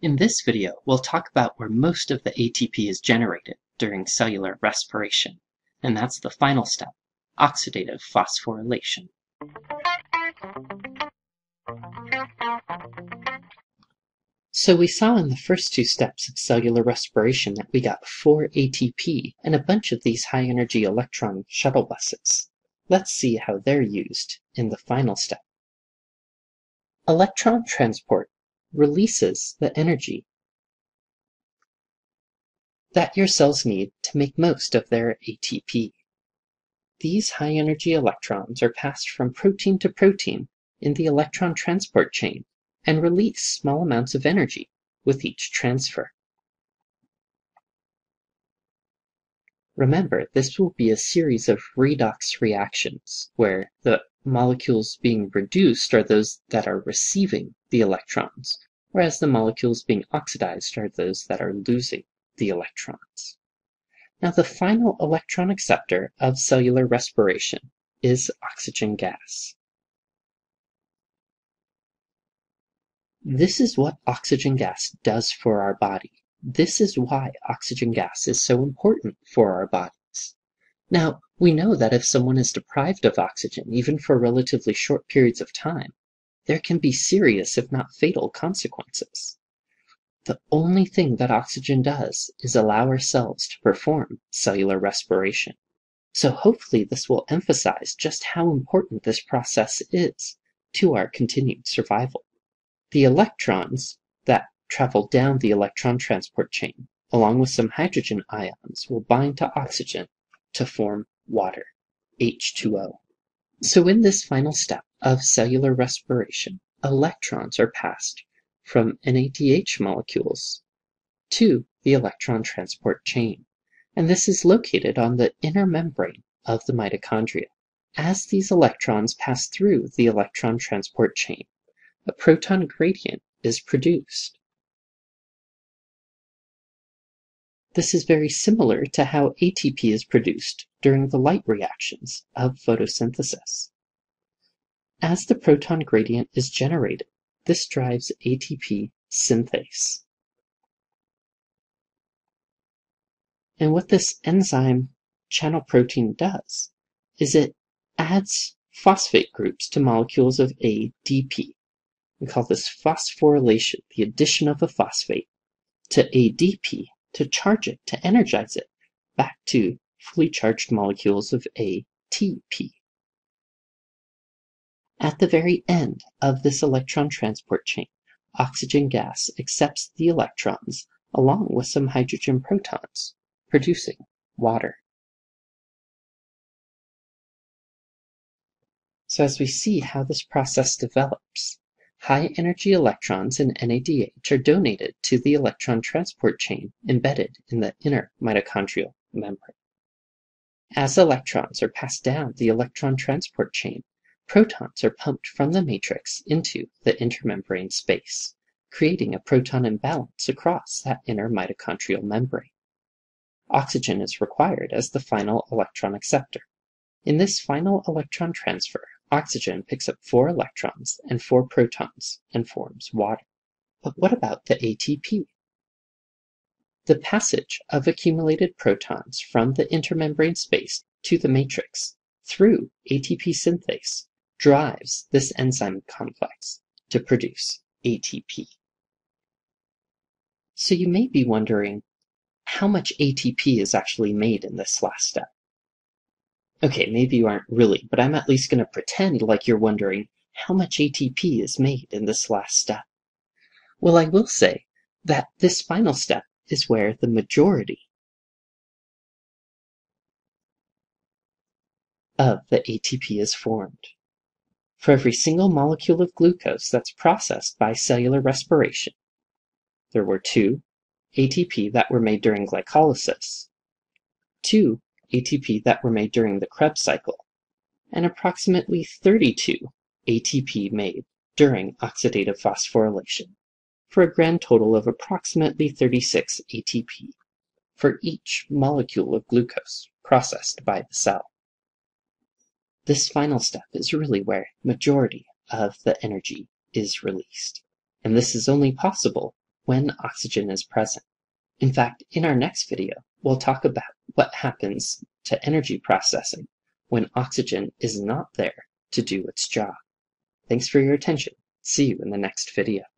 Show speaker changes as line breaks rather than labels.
In this video, we'll talk about where most of the ATP is generated during cellular respiration, and that's the final step, oxidative phosphorylation. So we saw in the first two steps of cellular respiration that we got 4 ATP and a bunch of these high-energy electron shuttle buses. Let's see how they're used in the final step. Electron transport releases the energy that your cells need to make most of their ATP. These high-energy electrons are passed from protein to protein in the electron transport chain and release small amounts of energy with each transfer. Remember, this will be a series of redox reactions, where the molecules being reduced are those that are receiving the electrons, whereas the molecules being oxidized are those that are losing the electrons. Now, the final electron acceptor of cellular respiration is oxygen gas. This is what oxygen gas does for our body. This is why oxygen gas is so important for our bodies. Now, we know that if someone is deprived of oxygen, even for relatively short periods of time, there can be serious, if not fatal, consequences. The only thing that oxygen does is allow our cells to perform cellular respiration. So hopefully this will emphasize just how important this process is to our continued survival. The electrons that travel down the electron transport chain, along with some hydrogen ions, will bind to oxygen to form water, H2O. So in this final step of cellular respiration, electrons are passed from NADH molecules to the electron transport chain, and this is located on the inner membrane of the mitochondria. As these electrons pass through the electron transport chain, a proton gradient is produced. This is very similar to how ATP is produced during the light reactions of photosynthesis. As the proton gradient is generated, this drives ATP synthase. And what this enzyme channel protein does is it adds phosphate groups to molecules of ADP. We call this phosphorylation, the addition of a phosphate to ADP to charge it, to energize it, back to fully charged molecules of ATP. At the very end of this electron transport chain, oxygen gas accepts the electrons along with some hydrogen protons, producing water. So as we see how this process develops, high-energy electrons in NADH are donated to the electron transport chain embedded in the inner mitochondrial membrane. As electrons are passed down the electron transport chain, protons are pumped from the matrix into the intermembrane space, creating a proton imbalance across that inner mitochondrial membrane. Oxygen is required as the final electron acceptor. In this final electron transfer, oxygen picks up 4 electrons and 4 protons and forms water. But what about the ATP? The passage of accumulated protons from the intermembrane space to the matrix through ATP synthase drives this enzyme complex to produce ATP. So you may be wondering how much ATP is actually made in this last step. Okay, maybe you aren't really, but I'm at least going to pretend like you're wondering how much ATP is made in this last step. Well, I will say that this final step is where the majority of the ATP is formed. For every single molecule of glucose that's processed by cellular respiration, there were 2 ATP that were made during glycolysis, 2 ATP that were made during the Krebs cycle, and approximately 32 ATP made during oxidative phosphorylation, for a grand total of approximately 36 ATP for each molecule of glucose processed by the cell. This final step is really where the majority of the energy is released, and this is only possible when oxygen is present. In fact, in our next video, we'll talk about what happens to energy processing when oxygen is not there to do its job. Thanks for your attention. See you in the next video.